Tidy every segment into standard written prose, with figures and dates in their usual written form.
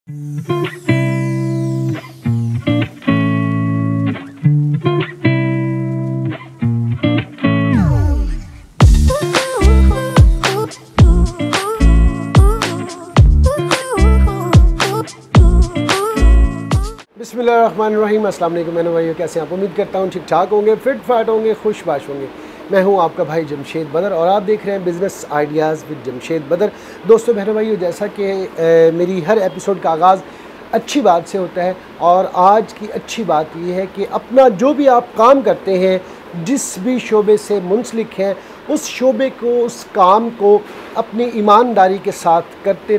बिस्मिल्लाहिर्रहमानिर्रहीम। अस्सलाम वालेकुम मेरे भाइयों, कैसे हैं आप? उम्मीद करता हूँ ठीक ठाक होंगे, फिट फाट होंगे, खुशबाश होंगे। मैं हूँ आपका भाई जमशेद बदर और आप देख रहे हैं बिज़नेस आइडियाज़ विद जमशेद बदर। दोस्तों बहनों भाइयों, जैसा कि मेरी हर एपिसोड का आगाज़ अच्छी बात से होता है और आज की अच्छी बात ये है कि अपना जो भी आप काम करते हैं, जिस भी शोबे से मुंसलिक हैं, उस शोबे को, उस काम को अपनी ईमानदारी के साथ करते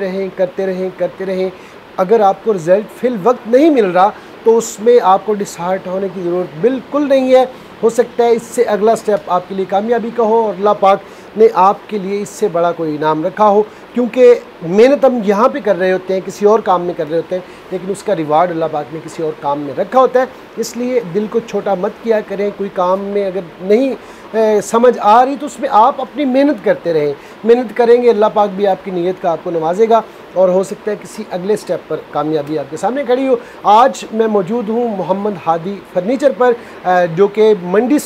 रहें। अगर आपको रिज़ल्ट फिल वक्त नहीं मिल रहा तो उसमें आपको डिसहार्ट होने की ज़रूरत बिल्कुल नहीं है। हो सकता है इससे अगला स्टेप आपके लिए कामयाबी का हो और अल्लाह पाक ने आपके लिए इससे बड़ा कोई इनाम रखा हो, क्योंकि मेहनत हम यहाँ पे कर रहे होते हैं, किसी और काम में कर रहे होते हैं, लेकिन उसका रिवार्ड अल्लाह पाक ने किसी और काम में रखा होता है। इसलिए दिल को छोटा मत किया करें। कोई काम में अगर नहीं समझ आ रही तो उसमें आप अपनी मेहनत करते रहें। मेहनत करेंगे, अल्लाह पाक भी आपकी नीयत का आपको नवाजेगा और हो सकता है किसी अगले स्टेप पर कामयाबी आपके सामने खड़ी हो। आज मैं मौजूद हूँ मोहम्मद हादी फर्नीचर पर, जो कि मंडी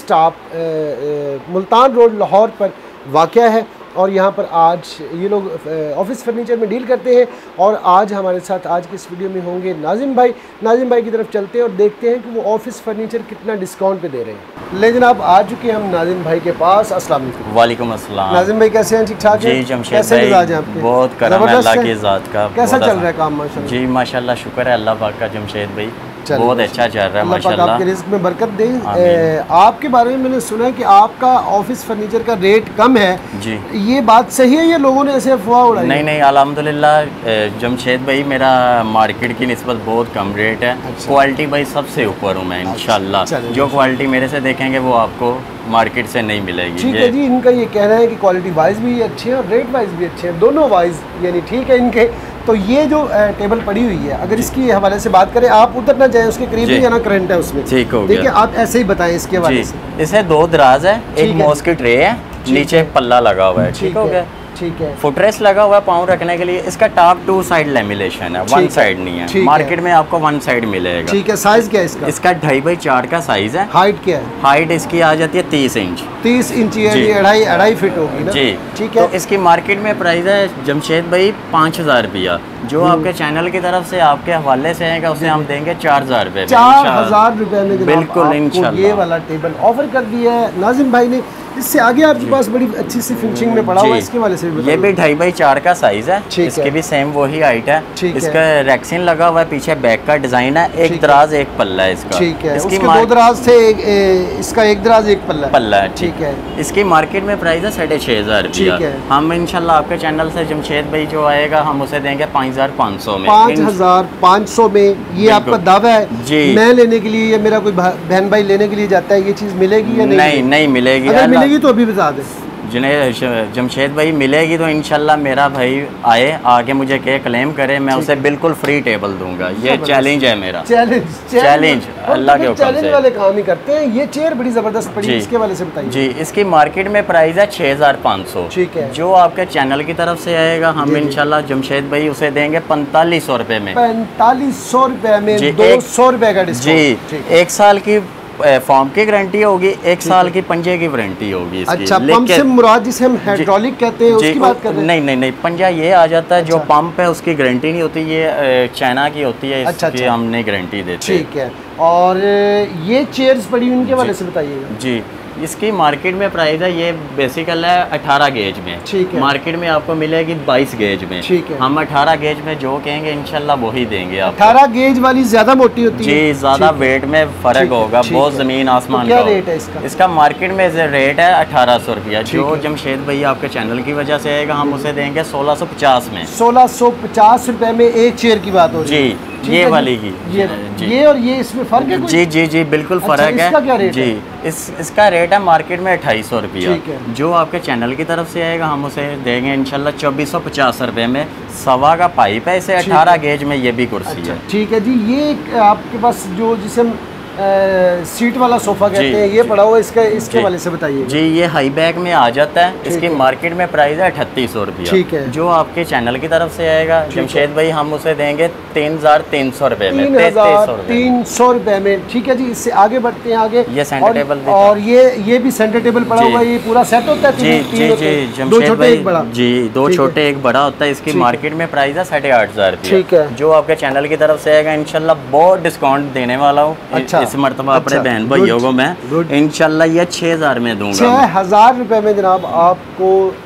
स्टॉप मुल्तान रोड लाहौर पर वाक़या है और यहाँ पर आज ये लोग ऑफिस फर्नीचर में डील करते हैं। और आज हमारे साथ आज की इस वीडियो में होंगे नाजिम भाई। नाजिम भाई की तरफ चलते हैं और देखते हैं कि वो ऑफिस फर्नीचर कितना डिस्काउंट पे दे रहे हैं। ले जनाब, आ चुके हम नाजिम भाई के पास। अस्सलाम वालेकुम। वालेकुम अस्सलाम। नाजिम भाई कैसे हैं? ठीक ठाक हैं? जी जमशेद कैसे भाई, मिजाज हैं आपके? बहुत करम है अल्लाह की ज़ात का। कैसा चल रहा है काम? माशाल्लाह जी माशाल्लाह, शुक्र है अल्लाह पाक का जमशेद भाई, चलिए, बहुत अच्छा चल रहा है माशाल्लाह। आपके रिस्क में बरकत दे। आपके बारे में मैंने सुना है कि आपका ऑफिस फर्नीचर का रेट कम है जी, ये बात सही है या लोगों ने ऐसे अफवाह उड़ाई? नहीं अल्हम्दुलिल्लाह जमशेद भाई, मेरा मार्केट की निस्बत बहुत कम रेट है। अच्छा। क्वालिटी भाई सबसे ऊपर हूँ मैं इंशाल्लाह। चलिए, जो क्वालिटी मेरे से देखेंगे वो आपको मार्केट से नहीं मिलेगी। ठीक है जी। इनका ये कहना है कि क्वालिटी वाइज भी अच्छे हैं और रेट वाइज भी अच्छे हैं, दोनों वाइज यानी ठीक है इनके। तो ये जो टेबल पड़ी हुई है, अगर इसकी हवाले से बात करें, आप उतर ना जाए उसके करीब ही, ना करंट है उसमें, ठीक हो गया। आप ऐसे ही बताएं इसके हवाले से। इसे 2 दराज है, एक मॉस की ट्रे है, नीचे पल्ला लगा हुआ है, ठीक हो गया। ठीक है। फुटरेस्ट लगा हुआ है पाँव रखने के लिए। इसका टॉप 2 साइड लेमिनेशन है, 1 साइड नहीं है। मार्केट में आपको 1 साइड मिलेगा। ठीक है। साइज क्या है इसका? इसका 2.5 बाई 4 का साइज है। हाइट क्या है? हाइट इसकी आ जाती है 30 इंच। 30 इंच यानी 2.5 फीट होगी ना? जी ठीक है। तो इसकी मार्केट में प्राइस है जमशेद भाई 5000 रुपया। जो आपके चैनल की तरफ से आपके हवाले से आएगा उसे हम देंगे 4000 रुपये। 4000 रुपये में बिल्कुल इंशाल्लाह ये वाला टेबल ऑफर कर दिया है नाजिम भाई ने। इससे आगे आपके पास बड़ी अच्छी सी फिनिशिंग में पड़ा हुआ है, इसके वाले से भी ये भी 2.5 बाई 4 का साइज है। इसके भी सेम वही हाइट है। इसका रैक्सिन लगा हुआ है, पीछे बैक का डिजाइन है, एक दराज एक पल्ला है इसका। ठीक है। इसके 2 दराज थे, इसका 1 दराज 1 पल्ला है। ठीक है। इसकी मार्केट में प्राइस है 6500 रुपया। हम इंशाल्लाह आपके चैनल से जमशेद भाई जो आएगा हम उसे देंगे 5500 में। 5500 में ये आपका दावा है जी? मैं लेने के लिए या मेरा कोई बहन भाई लेने के लिए जाता है, ये चीज़ मिलेगी या नहीं? नहीं मिलेगी। अगर मिलेगी तो अभी बता दें। जिन्हें जमशेद भाई मिलेगी तो इंशाल्लाह मेरा भाई आए, आगे मुझे के क्लेम करे, मैं उसे बिल्कुल फ्री टेबल दूंगा। ये चैलेंज है मेरा। चैलेंज अल्लाह के हुक्म से वाले काम ही करते हैं। ये चेयर बड़ी जबरदस्त पड़ी है, इसके वाले से बताइए जी। इसकी मार्केट में प्राइस है 6500। ठीक है। जो आपके चैनल की तरफ से आएगा हम इंशाल्लाह जमशेद भाई उसे देंगे 4500 रुपये में। 4500 रुपये में 200 रुपये का डिस्काउंट जी। 1 साल की फॉर्म की गारंटी होगी, 1 साल की पंजे की वारंटी होगी इसकी। अच्छा, पंप से मुराद जिसे हम हाइड्रोलिक कहते हैं उसकी बात कर रहे हैं? नहीं पंजा ये आ जाता है। जो पंप है उसकी गारंटी नहीं होती, ये चाइना की होती है। इसकी हम नहीं गारंटी देते। ठीक है। और ये चेयर्स पड़ी हुई उनके वाले से बताइएगा जी। इसकी मार्केट में प्राइस है, ये बेसिकल है 18 गेज में। ठीक है। मार्केट में आपको मिलेगी 22 गेज में। ठीक है। हम 18 गेज में जो कहेंगे इंशाल्लाह वही देंगे आपको। 18 गेज वाली ज्यादा मोटी होती है जी, ज्यादा वेट में फर्क होगा, बहुत जमीन आसमान का। क्या रेट है इसका? इसका मार्केट में रेट है 1800 रुपया। जो जमशेद भाई आपके चैनल की वजह से आएगा हम उसे देंगे 1650 में। 1650 रुपए में एक चेयर की बात हो रही है जी। ये वाली की ये और ये इसमें फर्क है कोई? जी बिल्कुल फर्क है। इसका क्या रेट जी है? इसका रेट है मार्केट में 2800 रुपया। ठीक है। जो आपके चैनल की तरफ से आएगा हम उसे देंगे इंशाल्लाह 2450 रुपये में। 1.25 का पाइप है, इसे 18 गेज में ये भी कुर्सी है। ठीक है जी। ये आपके पास जो जिसे हम सीट वाला सोफा कहते हैं, ये पड़ा हुआ इसके वाले से बताइए जी। ये हाई बैक में आ जाता है, इसकी मार्केट में प्राइस है 3800 रुपया। ठीक है। जो आपके चैनल की तरफ से आएगा जमशेद भाई, हम उसे देंगे 3300 रुपए में, 3300 रुपए में। ठीक है जी, इससे आगे बढ़ते हैं आगे। ये सेंटर टेबल और ये भी सेंटर टेबल पड़ा हुआ है, ये पूरा सेट होता है जी जी जी। जमशेद भाई जी, 2 छोटे 1 बड़ा होता है। इसकी मार्केट में प्राइस है 8500 रुपया। ठीक है। जो आपके चैनल की तरफ से आएगा इंशाल्लाह बहुत डिस्काउंट देने वाला हूँ। अच्छा। इस मरतबा अपने बहन भाइयों को मैं इंशाल्लाह ये 6000 में दूंगा। 6000 रुपए में जनाब आपको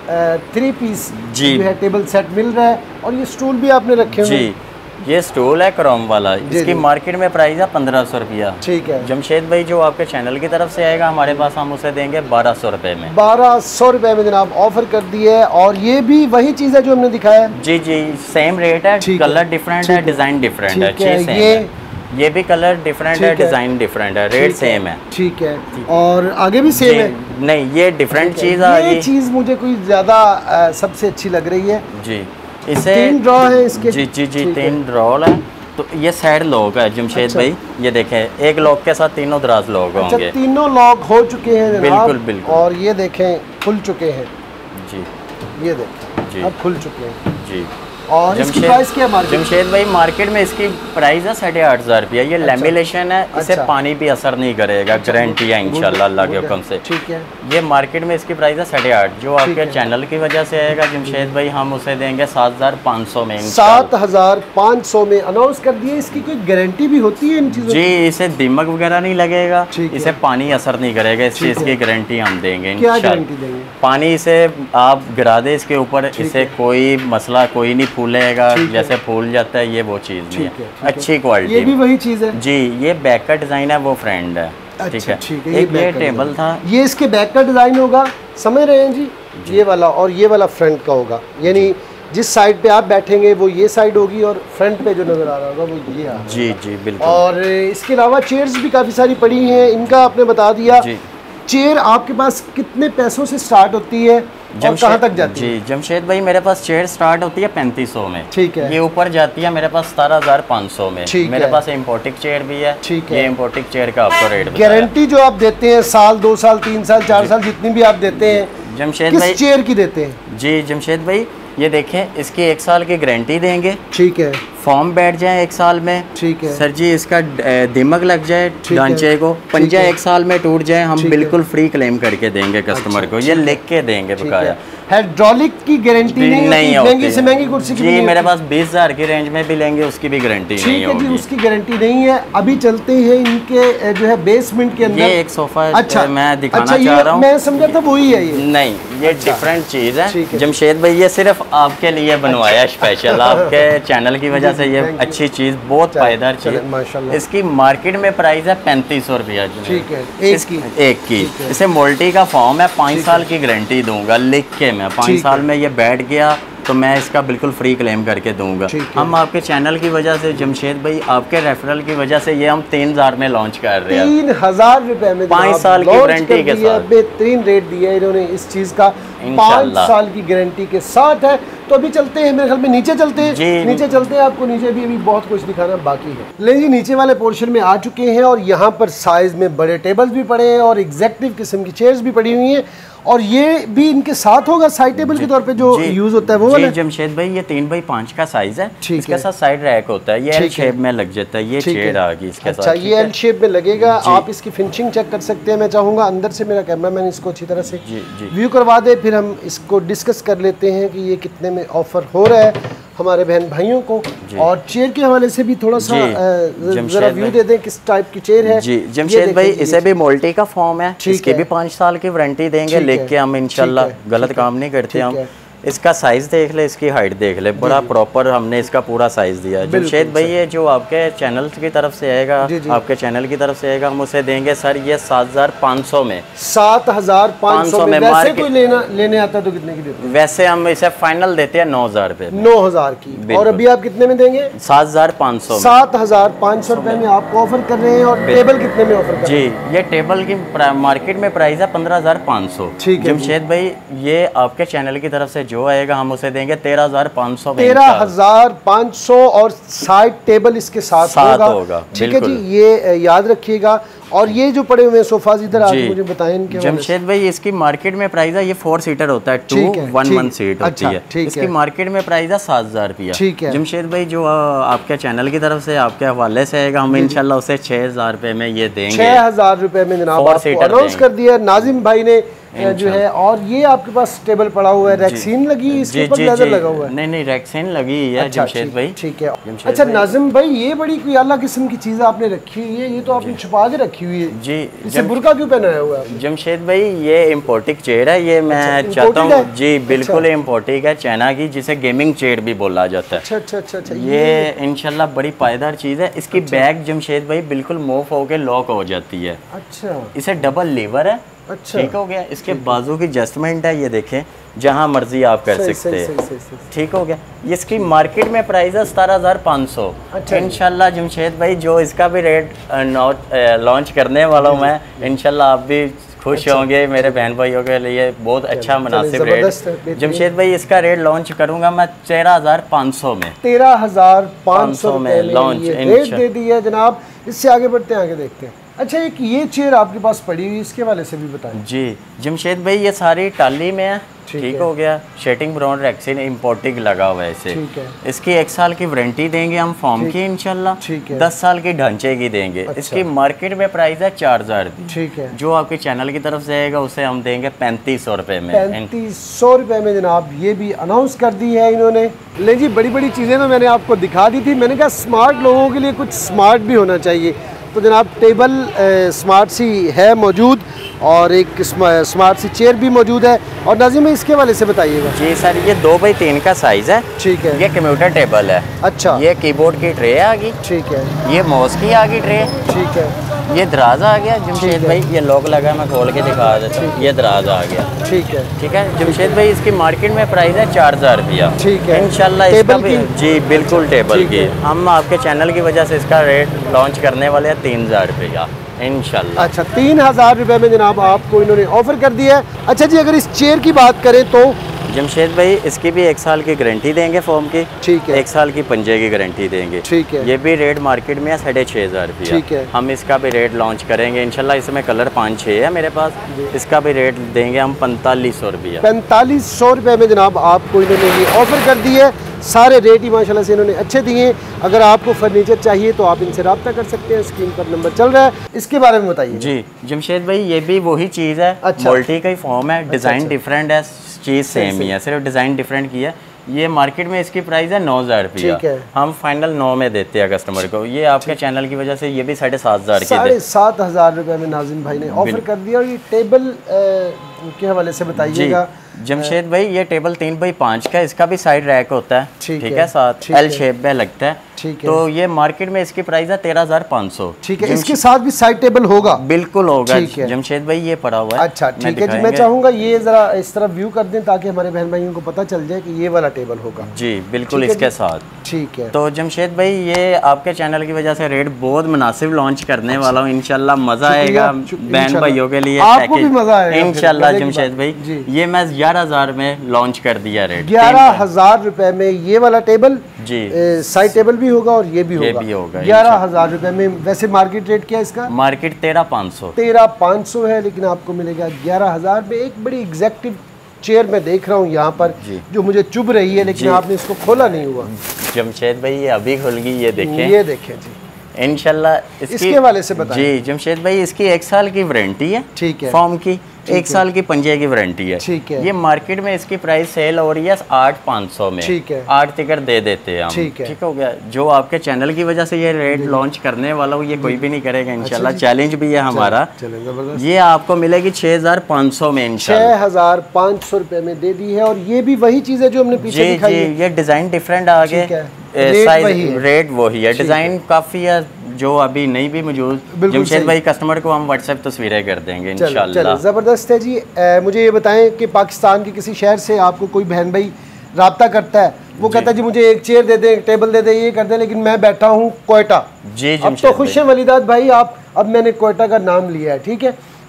3 पीस जी है टेबल सेट मिल रहा है। और ये स्टूल भी आपने रखे हुए जी। ये स्टूल है क्रोम वाला, इसकी मार्केट में प्राइस है 1500 रुपया। ठीक है। जमशेद भाई जो आपके चैनल की तरफ से आएगा हमारे पास, हम उसे देंगे 1200 रुपए में। 1200 रुपए में जनाब ऑफर कर दी है। और ये भी वही चीज़ है जो हमने दिखाया जी जी, सेम रेट है, कलर डिफरेंट है, डिज़ाइन डिफरेंट है, चीज़ सेम है। ये भी कलर डिफरेंट है, डिज़ाइन डिफरेंट है, रेट सेम है। ठीक है। और आगे भी सेम है? नहीं, ये डिफरेंट चीज़ आ गई। ये चीज़ मुझे कोई ज़्यादा सबसे अच्छी लग रही है जी। इसे 3 ड्रॉ है इसके। जी जी जी, 3 ड्रॉ है। तो ये साइड लॉक है जमशेद भाई, ये देखें एक लॉक के साथ तीनों दराज लॉक होंगे। तीनों लॉक हो चुके हैं जनाब। बिल्कुल बिल्कुल। और ये देखें खुल चुके हैं जी। ये देखें जी, अब खुल चुके हैं जी। और इसकी प्राइस क्या है जमशेद भाई? मार्केट में इसकी प्राइस है 8500 रुपया। ये लेमिनेशन है, इसे पानी भी असर नहीं करेगा, गारंटी है इंशाल्लाह अल्लाह के हुक्म से। ठीक है। ये मार्केट में इसकी प्राइस है 8500। जो आपके चैनल की वजह से आएगा जमशेद भाई, हम उसे देंगे 7500 में। 7500 में अनाउंस कर दिए। इसकी कोई गारंटी भी होती है इन चीज़ों जी? इसे दीमक वगैरह नहीं लगेगा, इसे पानी असर नहीं करेगा, इस चीज़ की गारंटी हम देंगे। क्या गारंटी देंगे? पानी इसे आप गिरा दे इसके ऊपर, इसे कोई मसला कोई नहीं फूलेगा, जैसे फूल जाता है ये वो चीज़ नहीं है। अच्छी क्वालिटी। ये भी वही चीज़ है जी। ये बैक का डिज़ाइन है, वो फ्रेंड है। ठीक है। एक ये टेबल था, ये इसके बैक का डिज़ाइन होगा, समझ रहे हैं जी? ये वाला और ये वाला फ्रंट का होगा, यानी जिस साइड पे आप बैठेंगे वो ये साइड होगी और फ्रंट पे जो नज़र आ रहा होगा वो ये। जी जी बिल्कुल। और इसके अलावा चेयर्स भी काफ़ी सारी पड़ी हैं, इनका आपने बता दिया। चेयर आपके पास कितने पैसों से स्टार्ट होती है और कहाँ तक जाती है? जी जमशेद भाई, मेरे पास चेयर स्टार्ट होती है 3500 में। ठीक है। ये ऊपर जाती है मेरे पास 17500 में। मेरे पास इम्पोर्टिक चेयर भी है। ठीक है। ये इम्पोर्टिक चेयर का आपको रेट गारंटी जो आप देते हैं साल 2 साल 3 साल 4 साल जितनी भी आप देते हैं जमशेद भाई, चेयर की देते हैं? जी जमशेद भाई, ये देखें इसकी 1 साल की गारंटी देंगे। ठीक है। फॉर्म बैठ जाए 1 साल में। ठीक है सर जी, इसका दिमक लग जाए ढांचे को, पंजा 1 साल में टूट जाए, हम बिल्कुल फ्री क्लेम करके देंगे कस्टमर को। ये लिख के देंगे बकाया। हाइड्रोलिक की गारंटी नहीं होती। महंगी से महंगी कुर्सी जी मेरे पास 20000 की रेंज में भी लेंगे, उसकी भी गारंटी नहीं होगी। उसकी गारंटी नहीं है। अभी चलते हैं इनके जो है बेसमेंट के अंदर। ये एक सोफा मैं दिखाना चाह रहा हूँ। मैं समझा था वही है ये। नहीं, ये डिफरेंट चीज़ है जमशेद भाई, ये सिर्फ आपके लिए बनवाया स्पेशल। आपके चैनल की वजह से ये अच्छी चीज़, बहुत पायदार चीज़ माशाल्लाह। इसकी मार्केट में प्राइस है 3500 रुपया। ठीक है। एक की। इसे मोल्टी का फॉर्म है, 5 साल की गारंटी दूंगा लिख के। मैं 5 साल में ये बैठ गया तो मैं इसका बिल्कुल फ्री क्लेम करके दूंगा। हम आपके चैनल की वजह से जमशेद भाई, आपके रेफरल की वजह से ये हम 3000 में लॉन्च कर रहे हैं। 3000 रुपए में 5 साल की गारंटी के साथ। बेहतरीन रेट दिया है इन्होंने इस चीज़ का, 5 साल की गारंटी के साथ है। तो अभी चलते हैं, मेरे ख्याल में नीचे चलते हैं। नीचे चलते हैं, आपको नीचे भी अभी बहुत कुछ दिखाना बाकी है। ले जी, नीचे वाले पोर्शन में आ चुके हैं और यहाँ पर साइज में बड़े टेबल्स भी पड़े हैं और एग्जेक्टिव किस्म की चेयर्स भी पड़ी हुई हैं। और ये भी इनके साथ होगा साइड टेबल के तौर पे जो यूज होता है वो वाला? जमशेद भाई, ये 3x5 का साइज है। इसके साथ साइड रैक होता है, ये एल शेप में लग जाता है। ये चेयर आ गई इसके साथ। अच्छा, ये एल शेप में लगेगा। आप इसकी फिनिशिंग चेक कर सकते हैं। मैं चाहूँगा अंदर से मेरा कैमरामैन इसको अच्छी तरह से व्यू करवा दे, फिर हम इसको डिस्कस कर लेते हैं कि ये कितने में ऑफर हो रहा है हमारे बहन भाइयों को। और चेयर के हवाले से भी थोड़ा सा जरा व्यू दे दें, किस टाइप की चेयर है। जी जमशेद भाई, इसे भी मोल्टी का फॉर्म है, इसके भी 5 साल की वारंटी देंगे लिख के हम इंशाल्लाह। गलत काम नहीं करते हम। इसका साइज देख ले, इसकी हाइट देख ले, बड़ा प्रॉपर हमने इसका पूरा साइज दिया है। जमशेद भाई, ये जो आपके चैनल की तरफ से आएगा, आपके चैनल की तरफ से आएगा, हम उसे देंगे सर ये 7500 में। 7500 में। वैसे कोई लेने आता तो कितने की देते हैं? वैसे हम इसे फाइनल देते हैं 9000 रुपए। 9000 की। और अभी आप कितने में देंगे? 7500। 7500 रुपए में आपको ऑफर कर रहे हैं। और टेबल कितने में ऑफर कर रहे हैं? जी, ये टेबल की मार्केट में प्राइस है 15500। जमशेद भाई, ये आपके चैनल की तरफ से जो आएगा हम उसे देंगे 13,500 में। 13,500 और साइड टेबल इसके साथ होगा। ठीक है जी, ये याद रखिएगा। और ये जो पड़े हुए सोफाज इधर आके मुझे बताएं इनके। जमशेद भाई इसकी मार्केट में प्राइस है, ये 4 सीटर होता है, 2-1 सीट होती है। इसकी मार्केट में प्राइस है 7,000 रुपया। ठीक है जमशेद भाई, जो आपके चैनल की तरफ से आपके हवाले से आएगा, हम इंशाल्लाह उसे 6,000 रुपए में ये देंगे। 6,000 रुपए में जनाब आपको अनाउंस कर दिया नाजिम भाई ने जो है। और ये आपके पास टेबल पड़ा हुआ है, रैक्सीन लगी है इसके ऊपर, लेदर लगा हुआ है? नहीं, रैक्सीन लगी है जमशेद भाई। ठीक है। अच्छा नाजिम भाई, ये बड़ी कोई आला किस्म की चीज़ आपने रखी हुई है, ये तो आपने छुपा के रखी हुई है जी। इसे बुर्का क्यों पहनाया हुआ है? जमशेद भाई ये इम्पोर्टिक चेयर है, ये मैं चाहता हूँ जी, बिल्कुल इम्पोर्टिक है, चाइना की, जिसे गेमिंग चेयर भी बोला जाता है। अच्छा। ये इंशाल्लाह बड़ी पायदार चीज़ है। इसकी बैग जमशेद भाई बिल्कुल मूव होकर लॉक हो जाती है। अच्छा, इसे डबल लीवर है। अच्छा, ठीक हो गया। इसके बाजू की एडजस्टमेंट है, ये देखें, जहाँ मर्जी आप कर सकते हैं। ठीक हो गया। इसकी मार्केट में प्राइस है 17,500। अच्छा, इंशाल्लाह जमशेद भाई जो इसका भी रेट लॉन्च करने वाला हूँ मैं, इंशाल्लाह आप भी खुश होंगे। मेरे बहन भाइयों के लिए बहुत अच्छा मुनासिब रेट। जमशेद भाई इसका रेट लॉन्च करूंगा मैं 13,500 में। 13,500 में लॉन्च रेट दे दी है जनाब। इससे आगे बढ़ते हैं, आगे देखते हैं। अच्छा, एक ये चेयर आपके पास पड़ी हुई, इसके वाले से भी बताएं। जी जमशेद भाई, ये सारी टाली में है। ठीक हो गया। शेटिंग ब्राउन रैक्सीन इम्पोर्टिंग लगा हुआ है इसे। ठीक है। इसकी 1 साल की वारंटी देंगे हम फॉर्म की इंशाल्लाह। ठीक है। 10 साल की ढांचे की देंगे। अच्छा। इसकी मार्केट में प्राइस है 4,000। ठीक है। जो आपके चैनल की तरफ से आएगा उसे हम देंगे 3,500 रुपए में। 3,500 रुपए में जनाब, ये भी अनाउंस कर दी है इन्होंने। ले जी, बड़ी बड़ी चीज़ें तो मैंने आपको दिखा दी थी। मैंने कहा स्मार्ट लोगों के लिए कुछ स्मार्ट भी होना चाहिए, तो जनाब टेबल स्मार्ट सी है मौजूद और एक स्मार्ट सी चेयर भी मौजूद है। और नाज़िम इसके वाले से बताइएगा। जी सर, ये 2x3 का साइज़ है। ठीक है। ये कंप्यूटर टेबल है। अच्छा। ये कीबोर्ड की ट्रे आ गई। ठीक है। ये माउस की आ गई ट्रे। ठीक है। ये दराज आ गया जमशेद भाई, ये लॉक लगा, मैं खोल के दिखा देता हूँ। ये दराज आ गया। ठीक है। ठीक है जमशेद भाई, इसकी मार्केट में प्राइस है 4,000 रुपया। ठीक है। इंशाल्लाह इसका भी जी बिल्कुल टेबल की। हम आपके चैनल की वजह से इसका रेट लॉन्च करने वाले हैं 3,000 रुपया इंशाल्लाह। अच्छा, 3,000 रुपये में जनाब आपको इन्होंने ऑफर कर दिया है। अच्छा जी, अगर इस चेयर की बात करें तो जमशेद भाई इसकी भी 1 साल की गारंटी देंगे फॉर्म की। ठीक है। 1 साल की पंजे की गारंटी देंगे। ठीक है। ये भी रेट मार्केट में है 6,500 रुपया। ठीक है। हम इसका भी रेट लॉन्च करेंगे इंशाल्लाह। इसमें कलर 5-6 है मेरे पास। इसका भी रेट देंगे हम 4,500 रुपया। 4,500 रुपये में जनाब आपको इन्होंने ये ऑफर कर दी है। सारे रेट ही माशाल्लाह से इन्होंने अच्छे दिए। अगर आपको फर्नीचर चाहिए तो आप इनसे रब्ता कर सकते हैं, स्क्रीन पर नंबर चल रहा है। इसके बारे में बताइए। जी जमशेद भाई, ये भी वही चीज़ है। अच्छा। मोल्टी का ही फॉर्म है। डिज़ाइन डिफरेंट है, चीज़ सेम ही है, सिर्फ डिज़ाइन डिफरेंट की है। ये मार्केट में इसकी प्राइस है 9,000 रुपया। हम फाइनल 9 में देते हैं कस्टमर को। ये आपके चैनल की वजह से ये भी 7,500 की 7,500 रुपये में नाजिम भाई ने ऑफर कर दिया। और ये टेबल के हवाले से बताइएगा। जमशेद भाई, ये टेबल 3x5 का, इसका भी साइड रैक होता है। ठीक है, साथ एल शेप में लगता है। ठीक है। तो ये मार्केट में इसकी प्राइस है 13,500। ठीक है। इसके साथ भी साइड टेबल होगा? बिल्कुल होगा जमशेद भाई, ये पड़ा हुआ है। अच्छा, ठीक है जी। मैं चाहूँगा ये ज़रा इस तरफ व्यू कर दें ताकि हमारे बहन भाइयों को पता चल जाए कि ये वाला टेबल होगा। जी बिल्कुल इसके साथ। ठीक है। तो जमशेद भाई, ये आपके चैनल की वजह से रेट बहुत मुनासिब लॉन्च करने वाला हूँ इंशाल्लाह। मज़ा आएगा बहन भाइयों के लिए, आपको भी मज़ा आएगा इंशाल्लाह। जमशेद भाई, ये मैं 11,000 में लॉन्च कर दिया रेट। 11,000 रुपए में ये वाला टेबल जी, साइड टेबल भी होगा और ये भी होगा। 11,000 रुपए में। वैसे मार्केट रेट क्या है इसका? मार्केट 13,500। 13,500 है, लेकिन आपको मिलेगा 11,000 में। एक बड़ी एग्जैक्टिव चेयर मैं देख रहा हूँ यहाँ पर जो मुझे चुभ रही है, लेकिन आपने इसको खोला नहीं हुआ। जमशेद भाई, ये अभी खुल गई, ये देखें। ये देखें जी इंशाल्लाह। इसके वाले से बताएं। जी जमशेद भाई, इसकी 1 साल की वारंटी है। ठीक है। फॉर्म की 1 साल की पंजे की वारंटी है। ठीक है। ये मार्केट में इसकी प्राइस सेल हो रही है 8,500 में। ठीक है। 8 टिकट दे देते हैं हम। ठीक है। ठीक हो गया। जो आपके चैनल की वजह से ये रेट लॉन्च करने वाला हूँ, ये कोई भी नहीं करेगा इंशाल्लाह। चैलेंज भी है हमारा। ये आपको मिलेगी 6,500 में इंशाल्लाह। 6,500 रुपए में दे दी है। और ये भी वही चीज़ है जो हमने पीछे दिखाई है। ये डिज़ाइन डिफरेंट आ गए, साइज रेट वही है, डिज़ाइन काफ़ी है जो अभी नहीं भी मौजूद। जमशेद भाई, कस्टमर को हम व्हाट्सएप तस्वीरें कर देंगे इंशाल्लाह। ज़बरदस्त है जी। मुझे ये बताएं कि पाकिस्तान के किसी शहर से आपको कोई बहन भाई रब्ता करता है, वो कहता है जी मुझे एक चेयर दे दे, एक टेबल दे दे, ये कर दे, लेकिन मैं बैठा हूँ कोयटा। जी अब तो खुश हैं वलीदात भाई आप, अब मैंने कोयटा का नाम लिया है, ठीक है,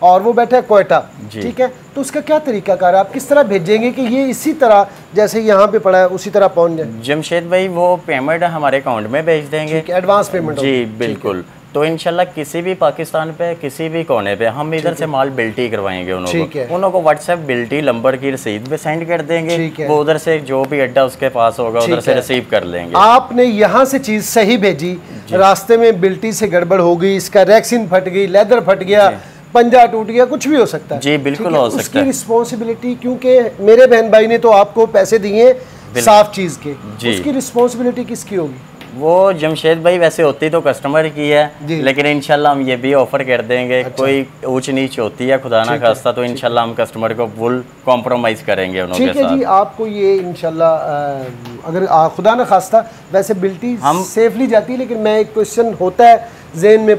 और वो बैठा है क्वेटा, ठीक है, तो उसका क्या तरीकाकार है, आप किस तरह भेजेंगे कि ये इसी तरह जैसे यहाँ पे पड़ा है उसी तरह पहुँच जाए? जमशेद भाई वो पेमेंट हमारे अकाउंट में भेज देंगे, एडवांस पेमेंट? जी बिल्कुल। तो इंशाल्लाह किसी भी पाकिस्तान पे किसी भी कोने पे हम इधर से माल बिल्टी करवाएंगे उन्हों को व्हाट्सएप बिल्टी नंबर की रसीद पे सेंड कर देंगे, वो उधर से जो भी अड्डा उसके पास होगा उधर से रिसीव कर लेंगे। आपने यहाँ से चीज सही भेजी, रास्ते में बिल्टी से गड़बड़ हो गई, इसका रैक्सिन फट गई, लेदर फट गया, पंजा टूट गया, कुछ भी हो सकता है। जी बिल्कुल हो सकता है। उसकी रिस्पॉन्सिबिलिटी, क्योंकि मेरे बहन भाई ने तो आपको पैसे दिए साफ चीज के, उसकी रिस्पॉन्सिबिलिटी किसकी होगी? वो जमशेद भाई वैसे होती तो कस्टमर की है, लेकिन इंशाल्लाह हम ये भी ऑफर कर देंगे। अच्छा। कोई ऊंच नीच होती है खुदा ना खास्ता, तो इंशाल्लाह हम कस्टमर को फुल कॉम्प्रोमाइज करेंगे उनके साथ। ठीक है जी, आपको ये इंशाल्लाह अगर खुदा ना खास्ता वैसे बिल्टी हम सेफली जाती है, लेकिन मैं एक क्वेश्चन होता है जहन में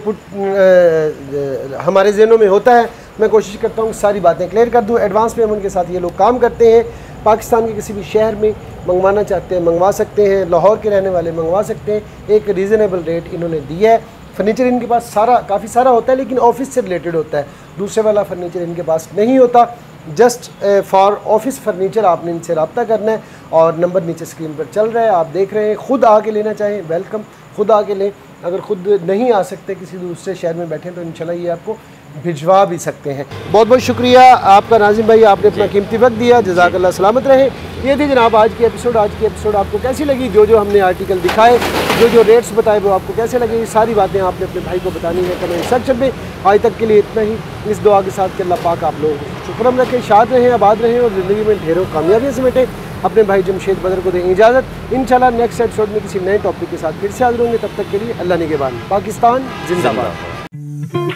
हमारे जहनों में होता है, मैं कोशिश करता हूँ सारी बातें क्लियर कर दूँ। एडवांस पेमेंट के साथ ये लोग काम करते हैं, पाकिस्तान के किसी भी शहर में मंगवाना चाहते हैं मंगवा सकते हैं, लाहौर के रहने वाले मंगवा सकते हैं, एक रीज़नेबल रेट इन्होंने दिया है। फर्नीचर इनके पास काफ़ी सारा होता है, लेकिन ऑफिस से रिलेटेड होता है, दूसरे वाला फर्नीचर इनके पास नहीं होता। जस्ट फॉर ऑफिस फर्नीचर आपने इनसे रब्ता करना है, और नंबर नीचे स्क्रीन पर चल रहा है, आप देख रहे हैं। ख़ुद आके लेना चाहें वेलकम, खुद आके लें, अगर खुद नहीं आ सकते किसी दूसरे शहर में बैठे तो इंशाल्लाह ये आपको भिजवा भी सकते हैं। बहुत बहुत शुक्रिया आपका नाजिम भाई, आपने अपना कीमती वक्त दिया, जज़ाकल्लाह, सलामत रहे। ये थी जनाब आज की एपिसोड आपको कैसी लगी? जो हमने आर्टिकल दिखाए, जो रेट्स बताए वो आपको कैसे लगे, ये सारी बातें आपने अपने भाई को बतानी है कमेंट सेक्शन में। आज तक के लिए इतना ही, इस दुआ के साथ कि अल्लाह पाक आप लोगों को शुक्रम रखें, शाद रहें, आबाद रहें और ज़िंदगी में ढेरों कामयाबियाँ समेटें। अपने भाई जमशेद बदर को दें इजाज़त। इंशाल्लाह नेक्स्ट एपिसोड में किसी नए टॉपिक के साथ फिर से हाजिर होंगे, तब तक के लिए अल्लाह निगहबान। पाकिस्तान जिंदाबाद।